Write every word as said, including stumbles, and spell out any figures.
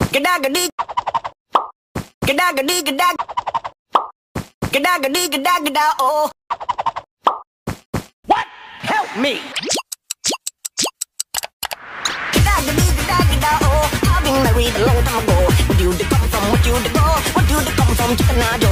Gadagadi, gadagadi, gadag, gadagadi, gadagada. Oh, what? Help me! Gadagadi, gadagada. Oh, I've been married a long time ago. Where you to come from? What you to go? What you to come from? Chicken